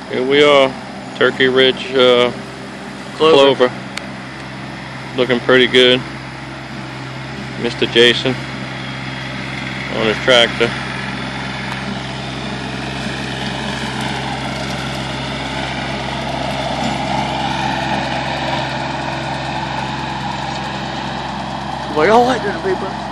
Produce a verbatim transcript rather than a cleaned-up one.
Here we are, Turkey Ridge uh, Clover. clover. Looking pretty good. Mister Jason on his tractor. What y'all like to be, bro?